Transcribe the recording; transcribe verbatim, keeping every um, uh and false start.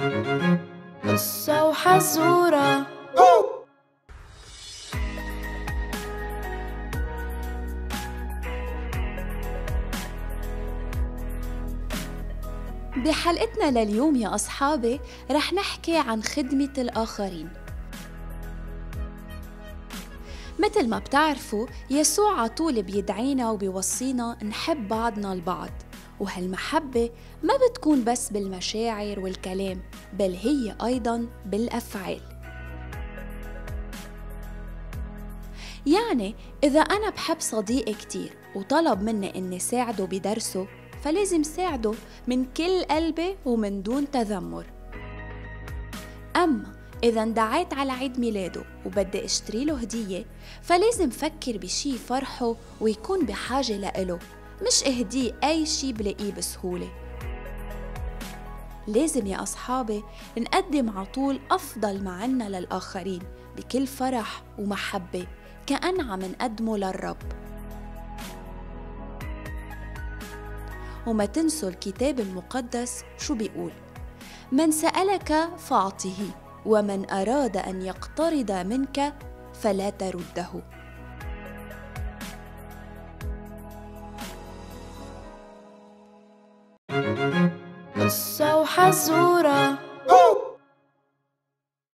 قصة وحزورة. بحلقتنا لليوم يا أصحابي رح نحكي عن خدمة الآخرين. مثل ما بتعرفوا يسوع عطول بيدعينا وبيوصينا نحب بعضنا البعض، وهالمحبة ما بتكون بس بالمشاعر والكلام، بل هي أيضاً بالأفعال. يعني إذا أنا بحب صديقي كتير وطلب مني إني ساعده بدرسه، فلازم ساعده من كل قلبي ومن دون تذمر. أما إذا اندعيت على عيد ميلاده وبدي اشتري له هدية، فلازم فكر بشي فرحه ويكون بحاجة لإله، مش اهديه أي شي بلاقيه بسهولة. لازم يا أصحابي نقدم عطول أفضل ما عنا للآخرين بكل فرح ومحبة، كأن عم نقدمه للرب. وما تنسوا الكتاب المقدس شو بيقول: من سألك فأعطه، ومن أراد أن يقترض منك فلا ترده. قصة وحزورة.